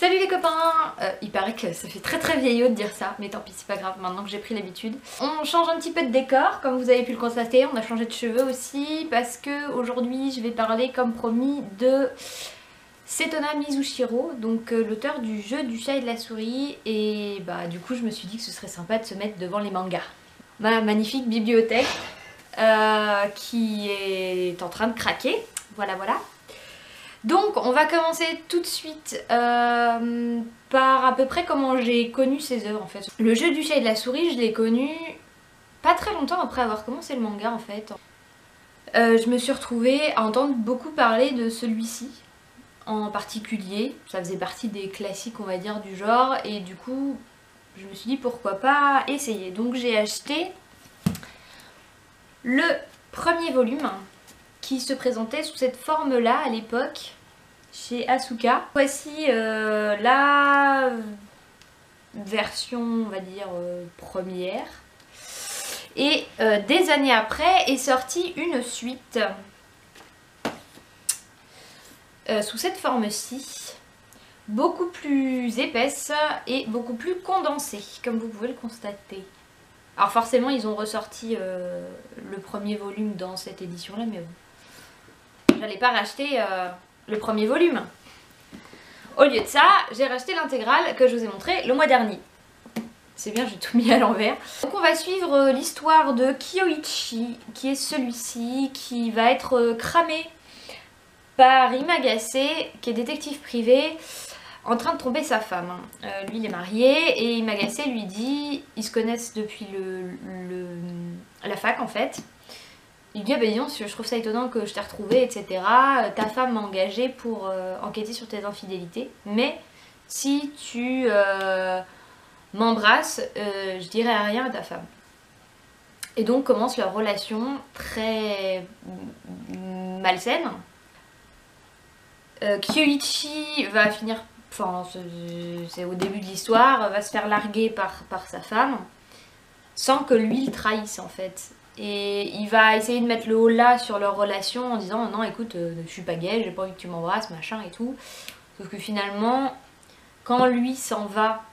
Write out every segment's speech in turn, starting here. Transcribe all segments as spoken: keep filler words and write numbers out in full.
Salut les copains euh, Il paraît que ça fait très très vieillot de dire ça, mais tant pis, c'est pas grave maintenant que j'ai pris l'habitude. On change un petit peu de décor, comme vous avez pu le constater, on a changé de cheveux aussi, parce que aujourd'hui je vais parler comme promis de Setona Mizushiro, donc euh, l'auteur du jeu du chat et de la souris, et bah du coup je me suis dit que ce serait sympa de se mettre devant les mangas. Ma magnifique bibliothèque euh, qui est en train de craquer, voilà voilà. Donc on va commencer tout de suite euh, par à peu près comment j'ai connu ces œuvres en fait. Le jeu du chat et de la souris, je l'ai connu pas très longtemps après avoir commencé le manga en fait. Euh, je me suis retrouvée à entendre beaucoup parler de celui-ci en particulier. Ça faisait partie des classiques on va dire du genre et du coup je me suis dit pourquoi pas essayer. Donc j'ai acheté le premier volume qui se présentait sous cette forme là à l'époque chez Asuka. Voici euh, la version on va dire euh, première et euh, des années après est sortie une suite euh, sous cette forme-ci, beaucoup plus épaisse et beaucoup plus condensée comme vous pouvez le constater. Alors forcément ils ont ressorti euh, le premier volume dans cette édition là mais bon. J'allais pas racheter euh, le premier volume. Au lieu de ça, j'ai racheté l'intégrale que je vous ai montré le mois dernier. C'est bien, j'ai tout mis à l'envers. Donc on va suivre l'histoire de Kyoichi, qui est celui-ci, qui va être cramé par Imagase, qui est détective privé, en train de tromper sa femme. Euh, lui il est marié et Imagase lui dit, ils se connaissent depuis le, le, la fac en fait. Il dit ah bah dis donc, je trouve ça étonnant que je t'ai retrouvé, et cetera. Ta femme m'a engagé pour euh, enquêter sur tes infidélités, mais si tu euh, m'embrasses, euh, je dirai rien à ta femme. Et donc commence leur relation très malsaine. Euh, Kyoichi va finir, enfin c'est au début de l'histoire, va se faire larguer par, par sa femme, sans que lui le trahisse en fait. Et il va essayer de mettre le haut là sur leur relation en disant non écoute euh, je suis pas gay, j'ai pas envie que tu m'embrasses machin et tout. Sauf que finalement quand lui s'en va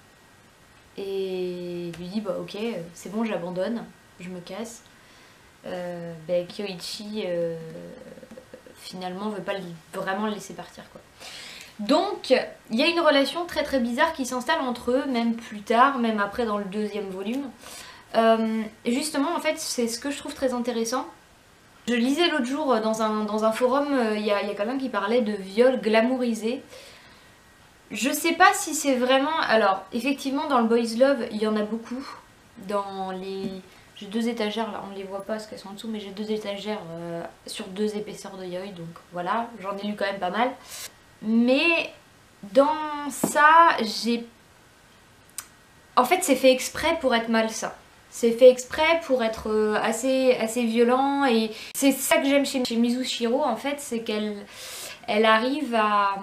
et lui dit bah ok c'est bon j'abandonne, je me casse, euh, bah, Kyoichi euh, finalement veut pas vraiment le laisser partir quoi. Donc il y a une relation très très bizarre qui s'installe entre eux même plus tard, même après dans le deuxième volume. Euh, justement en fait c'est ce que je trouve très intéressant. Je lisais l'autre jour dans un, dans un forum, il euh, y a, y a quelqu'un qui parlait de viol glamourisé. Je sais pas si c'est vraiment... Alors effectivement dans le boys love il y en a beaucoup. Dans les... J'ai deux étagères là, on les voit pas parce qu'elles sont en dessous, mais j'ai deux étagères euh, sur deux épaisseurs de yaoi, donc voilà, j'en ai lu quand même pas mal. Mais dans ça j'ai... En fait c'est fait exprès pour être malsain. C'est fait exprès pour être assez, assez violent et c'est ça que j'aime chez, chez Mizushiro en fait, c'est qu'elle elle arrive à,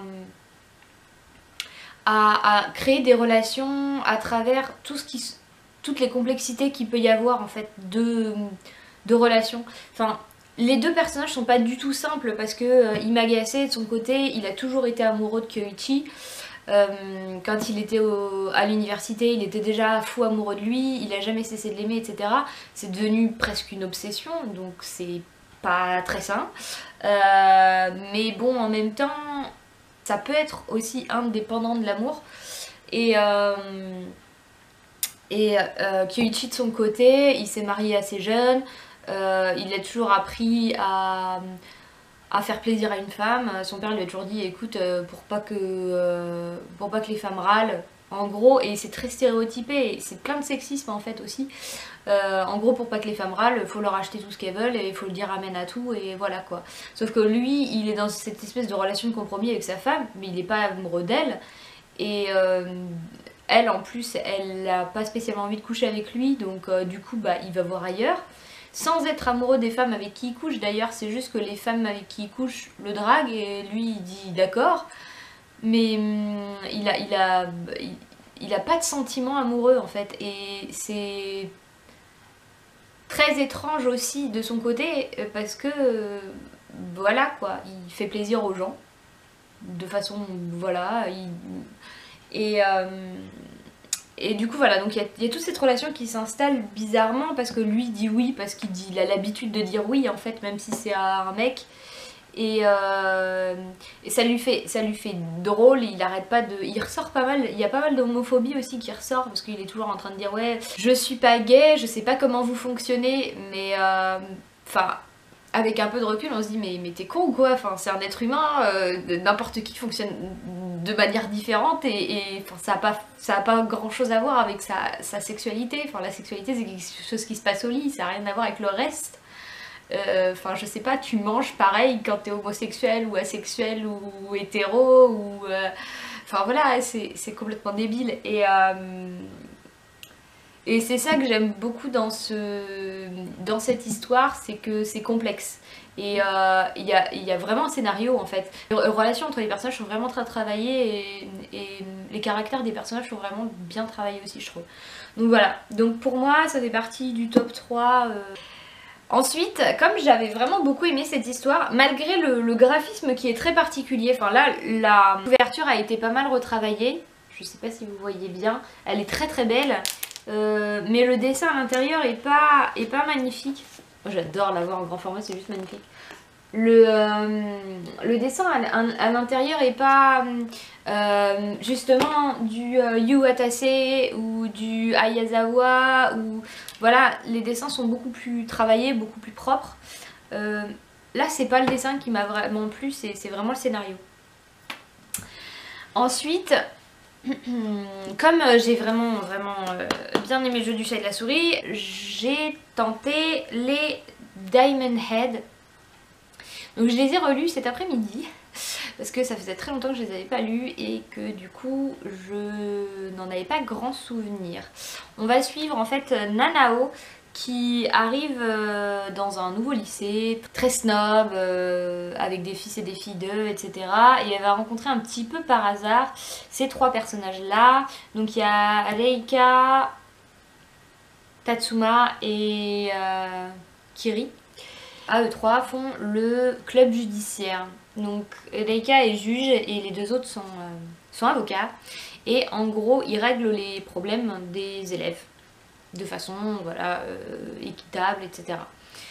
à, à créer des relations à travers tout ce qui, toutes les complexités qu'il peut y avoir en fait de, de relations. Enfin, les deux personnages sont pas du tout simples parce que euh, Imagase de son côté, il a toujours été amoureux de Kyoichi. Euh, quand il était au, à l'université, il était déjà fou amoureux de lui, il a jamais cessé de l'aimer, et cetera. C'est devenu presque une obsession, donc c'est pas très sain. Euh, mais bon, en même temps, ça peut être aussi indépendant de l'amour. Et, euh, et euh, Kyoichi de son côté, il s'est marié assez jeune, euh, il a toujours appris à... à faire plaisir à une femme. Son père lui a toujours dit écoute euh, pour pas que euh, pour pas que les femmes râlent en gros, et c'est très stéréotypé, c'est plein de sexisme en fait aussi, euh, en gros pour pas que les femmes râlent, faut leur acheter tout ce qu'elles veulent et il faut le dire amen à tout et voilà quoi. Sauf que lui il est dans cette espèce de relation de compromis avec sa femme mais il n'est pas amoureux d'elle et euh, elle en plus elle a pas spécialement envie de coucher avec lui donc euh, du coup bah il va voir ailleurs. Sans être amoureux des femmes avec qui il couche d'ailleurs, c'est juste que les femmes avec qui il couche le draguent et lui il dit d'accord, mais hum, il a, il, a, il, il a pas de sentiments amoureux en fait et c'est très étrange aussi de son côté parce que euh, voilà quoi, il fait plaisir aux gens de façon, voilà, il... et, euh... et du coup voilà, donc il y, y a toute cette relation qui s'installe bizarrement parce que lui dit oui, parce qu'il dit, il a l'habitude de dire oui en fait, même si c'est un mec. Et, euh, et ça lui fait ça lui fait drôle, il arrête pas de il ressort pas mal, il y a pas mal d'homophobie aussi qui ressort parce qu'il est toujours en train de dire ouais je suis pas gay, je sais pas comment vous fonctionnez, mais enfin euh, avec un peu de recul on se dit mais, mais t'es con ou quoi, enfin c'est un être humain, euh, n'importe qui fonctionne de manière différente et, et enfin, ça a pas ça a pas grand chose à voir avec sa, sa sexualité, enfin la sexualité c'est quelque chose qui se passe au lit, ça a rien à voir avec le reste. Enfin, euh, je sais pas, tu manges pareil quand t'es homosexuel ou asexuel ou, ou hétéro ou... Euh, enfin voilà, c'est complètement débile. Et, euh, et c'est ça que j'aime beaucoup dans, ce, dans cette histoire, c'est que c'est complexe. Et il euh, y, a, y a vraiment un scénario en fait. Les relations entre les personnages sont vraiment très travaillées et, et les caractères des personnages sont vraiment bien travaillés aussi, je trouve. Donc voilà, donc pour moi ça fait partie du top trois. Euh... Ensuite, comme j'avais vraiment beaucoup aimé cette histoire, malgré le, le graphisme qui est très particulier, enfin là, la couverture a été pas mal retravaillée, je sais pas si vous voyez bien, elle est très très belle, euh, mais le dessin à l'intérieur est pas, est pas magnifique. Moi j'adore l'avoir en grand format, c'est juste magnifique. Le, euh, le dessin à, à, à l'intérieur est pas euh, justement du euh, Yu Watase ou du Ayazawa ou voilà, les dessins sont beaucoup plus travaillés, beaucoup plus propres. Euh, là c'est pas le dessin qui m'a vraiment plu, c'est vraiment le scénario. Ensuite, comme j'ai vraiment vraiment euh, bien aimé le jeu du chat et de la souris, j'ai tenté les Diamond Head. Donc je les ai relus cet après-midi parce que ça faisait très longtemps que je les avais pas lus et que du coup je n'en avais pas grand souvenir. On va suivre en fait Nanao qui arrive dans un nouveau lycée, très snob, euh, avec des fils et des filles d'eux, et cetera. Et elle va rencontrer un petit peu par hasard ces trois personnages là. Donc il y a Reika, Tatsuma et euh, Kiri. À eux trois font le club judiciaire. Donc Reika est juge et les deux autres sont, euh, sont avocats. Et en gros, ils règlent les problèmes des élèves de façon voilà, euh, équitable, et cetera.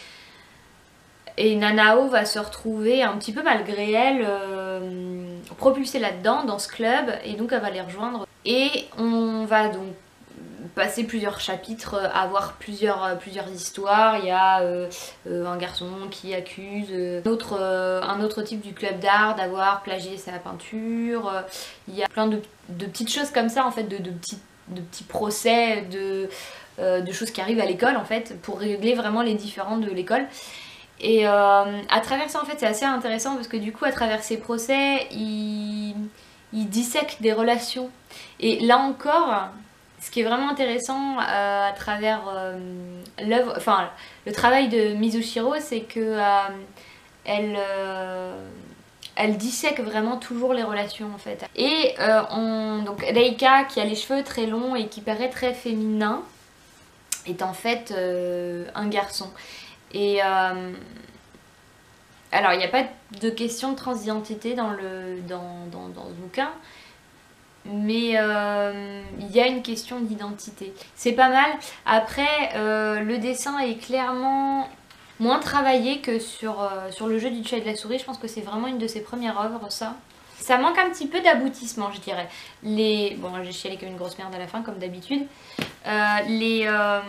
Et Nanao va se retrouver un petit peu malgré elle euh, propulsée là-dedans, dans ce club, et donc elle va les rejoindre. Et on va donc passer plusieurs chapitres à voir plusieurs, plusieurs histoires. Il y a euh, euh, un garçon qui accuse euh, un, autre, euh, un autre type du club d'art d'avoir plagié sa peinture. Il y a plein de, de petites choses comme ça en fait, de, de, petits, de petits procès, de, euh, de choses qui arrivent à l'école en fait, pour régler vraiment les différends de l'école. Et euh, à travers ça en fait c'est assez intéressant parce que du coup à travers ces procès il, il dissèque des relations. Et là encore, ce qui est vraiment intéressant euh, à travers euh, l'œuvre, enfin le travail de Mizushiro, c'est que euh, elle, euh, elle dissèque vraiment toujours les relations en fait. Et euh, on, donc Reika qui a les cheveux très longs et qui paraît très féminin est en fait euh, un garçon. Et euh, alors il n'y a pas de question de transidentité dans, le, dans, dans, dans ce bouquin. Mais euh, il y a une question d'identité. C'est pas mal. Après, euh, le dessin est clairement moins travaillé que sur, euh, sur le jeu du chat et de la souris. Je pense que c'est vraiment une de ses premières œuvres, ça. Ça manque un petit peu d'aboutissement, je dirais. Les... Bon, j'ai chialé comme une grosse merde à la fin, comme d'habitude. Euh, les... Euh...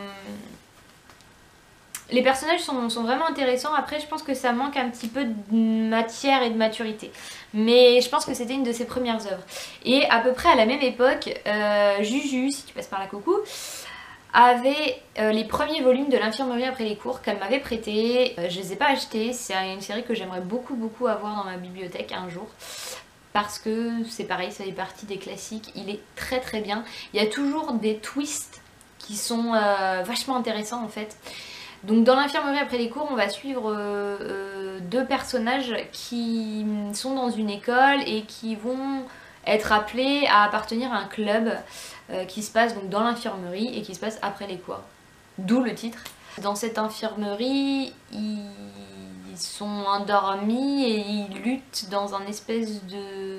Les personnages sont, sont vraiment intéressants. Après, je pense que ça manque un petit peu de matière et de maturité. Mais je pense que c'était une de ses premières œuvres. Et à peu près à la même époque, euh, Juju, si tu passes par là coucou, avait euh, les premiers volumes de l'Infirmerie après les cours qu'elle m'avait prêté. Euh, je les ai pas achetés. C'est une série que j'aimerais beaucoup beaucoup avoir dans ma bibliothèque un jour. Parce que c'est pareil, ça fait partie des classiques. Il est très très bien. Il y a toujours des twists qui sont euh, vachement intéressants en fait. Donc dans l'infirmerie après les cours, on va suivre euh, euh, deux personnages qui sont dans une école et qui vont être appelés à appartenir à un club euh, qui se passe donc dans l'infirmerie et qui se passe après les cours. D'où le titre. Dans cette infirmerie, il sont endormis et ils luttent dans un espèce de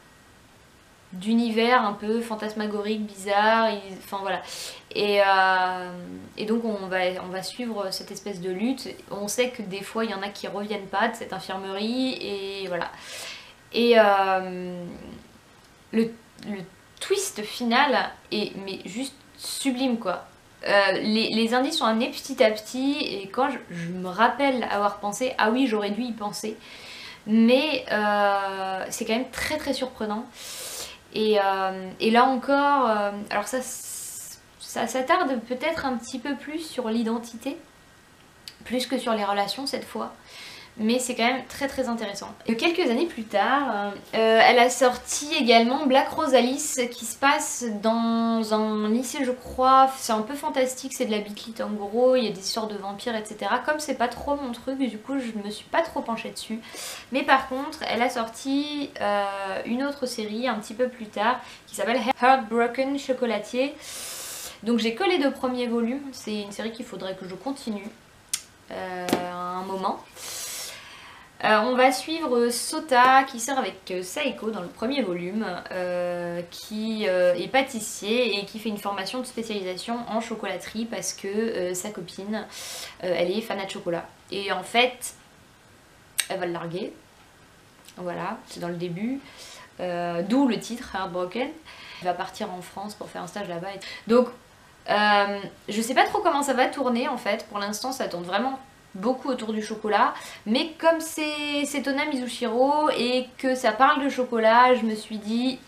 d'univers un peu fantasmagorique, bizarre, ils... enfin voilà. Et, euh... et donc on va, on va suivre cette espèce de lutte. On sait que des fois il y en a qui reviennent pas de cette infirmerie et voilà. Et euh... le, le twist final est mais juste sublime quoi. Euh, les, les indices sont amenés petit à petit et quand je, je me rappelle avoir pensé, ah oui j'aurais dû y penser, mais euh, c'est quand même très très surprenant. Et, euh, et là encore, euh, alors ça, ça s'attarde peut-être un petit peu plus sur l'identité, plus que sur les relations cette fois. Mais c'est quand même très très intéressant. Et quelques années plus tard, euh, elle a sorti également Black Rose Alice qui se passe dans un lycée je crois. C'est un peu fantastique, c'est de la bitlit en gros, il y a des histoires de vampires et cetera. Comme c'est pas trop mon truc, du coup je me suis pas trop penchée dessus. Mais par contre, elle a sorti euh, une autre série un petit peu plus tard qui s'appelle Heartbroken Chocolatier. Donc j'ai que les deux premiers volumes, c'est une série qu'il faudrait que je continue euh, à un moment. Euh, on va suivre Sota qui sort avec Saeko dans le premier volume, euh, qui euh, est pâtissier et qui fait une formation de spécialisation en chocolaterie parce que euh, sa copine, euh, elle est fanat de chocolat. Et en fait, elle va le larguer. Voilà, c'est dans le début. Euh, D'où le titre, Heartbroken. Elle va partir en France pour faire un stage là-bas. Donc, euh, je sais pas trop comment ça va tourner en fait. Pour l'instant, ça tourne vraiment beaucoup autour du chocolat, mais comme c'est Tona Mizushiro et que ça parle de chocolat, je me suis dit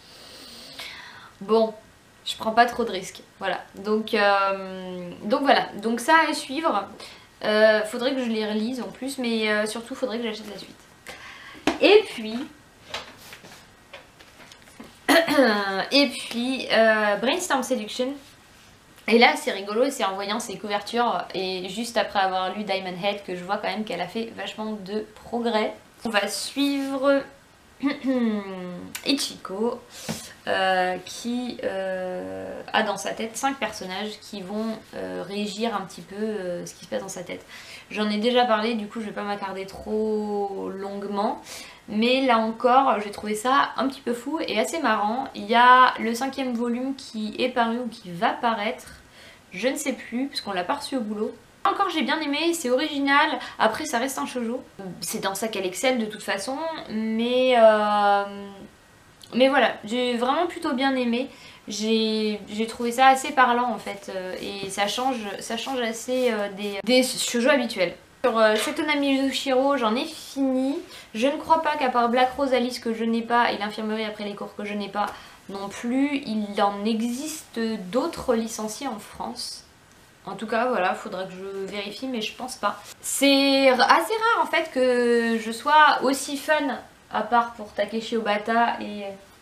bon, je prends pas trop de risques, voilà. Donc, euh, donc voilà, donc ça à suivre. Euh, faudrait que je les relise en plus, mais euh, surtout faudrait que j'achète la suite. Et puis et puis euh, Brainstorm Seduction. Et là c'est rigolo, c'est en voyant ses couvertures et juste après avoir lu Diamond Head que je vois quand même qu'elle a fait vachement de progrès. On va suivre Ichiko euh, qui euh, a dans sa tête cinq personnages qui vont euh, régir un petit peu euh, ce qui se passe dans sa tête. J'en ai déjà parlé, du coup je vais pas m'attarder trop longuement. Mais là encore, j'ai trouvé ça un petit peu fou et assez marrant. Il y a le cinquième volume qui est paru ou qui va paraître. Je ne sais plus, puisqu'on l'a pas reçu au boulot. Encore j'ai bien aimé, c'est original, après ça reste un shoujo. C'est dans ça qu'elle excelle de toute façon, mais, euh... mais voilà, j'ai vraiment plutôt bien aimé. J'ai trouvé ça assez parlant en fait, et ça change, ça change assez euh, des, des shoujo habituels. Sur euh, Tona Mizushiro, j'en ai fini. Je ne crois pas qu'à part Black Rose Alice que je n'ai pas et l'infirmerie après les cours que je n'ai pas non plus, il en existe d'autres licenciés en France. En tout cas, voilà, faudra que je vérifie, mais je pense pas. C'est assez rare en fait que je sois aussi fun, à part pour Takeshi Obata et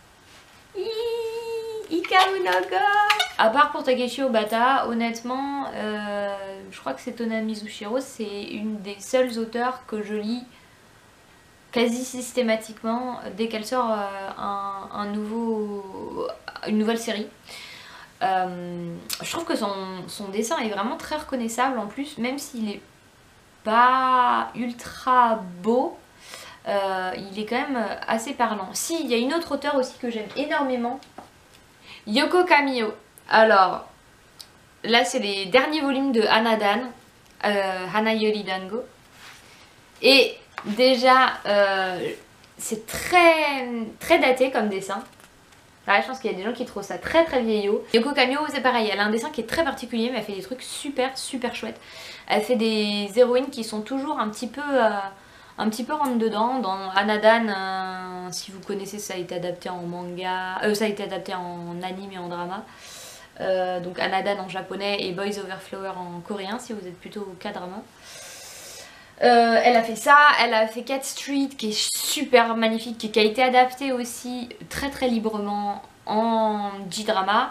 Hikaru no Go. À part pour Takeshi Obata, honnêtement, euh, je crois que c'est Tona Mizushiro, c'est une des seuls auteurs que je lis quasi systématiquement dès qu'elle sort euh, un, un nouveau, une nouvelle série. Euh, je trouve que son, son dessin est vraiment très reconnaissable en plus, même s'il est pas ultra beau, euh, il est quand même assez parlant. Si, il y a une autre auteure aussi que j'aime énormément, Yoko Kamio. Alors, là c'est les derniers volumes de Hanadan, euh, Hanayori Dango. Et déjà, euh, c'est très, très daté comme dessin. Là, je pense qu'il y a des gens qui trouvent ça très très vieillot. Yoko Kamio, c'est pareil, elle a un dessin qui est très particulier, mais elle fait des trucs super super chouettes. Elle fait des héroïnes qui sont toujours un petit peu, euh, un petit peu rentre dedans. Dans Hanadan, euh, si vous connaissez, ça a été adapté en manga, euh, ça a été adapté en anime et en drama. Euh, donc Hanadan en japonais et Boys Over Flower en coréen, si vous êtes plutôt K-drama. Euh, elle a fait ça, elle a fait Cat Street qui est super magnifique, qui a été adapté aussi très très librement en J-drama.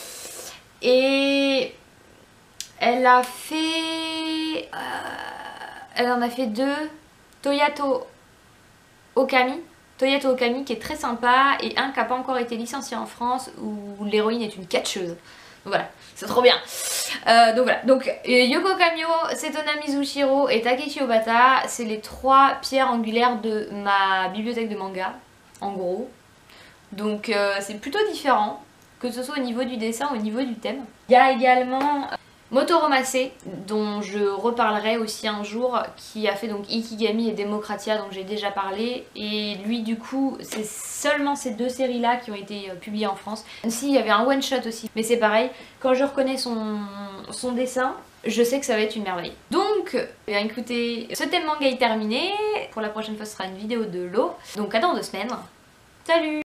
Et elle a fait... Euh, elle en a fait deux. Toyato Okami. Toyato Okami qui est très sympa et un qui n'a pas encore été licencié en France où l'héroïne est une catcheuse. voilà, c'est trop bien. Euh, donc voilà, donc Yoko Kamio, Setona Mizushiro et Takeshi Obata, c'est les trois pierres angulaires de ma bibliothèque de manga, en gros. Donc euh, c'est plutôt différent, que ce soit au niveau du dessin, au niveau du thème. Il y a également Motoromase, dont je reparlerai aussi un jour, qui a fait donc Ikigami et Democratia, dont j'ai déjà parlé. Et lui du coup, c'est seulement ces deux séries là qui ont été publiées en France. Si, il y avait un one shot aussi, mais c'est pareil, quand je reconnais son, son dessin, je sais que ça va être une merveille. Donc, eh bien écoutez, ce thème manga est terminé. Pour la prochaine fois, ce sera une vidéo de l'eau. Donc à dans deux semaines. Salut!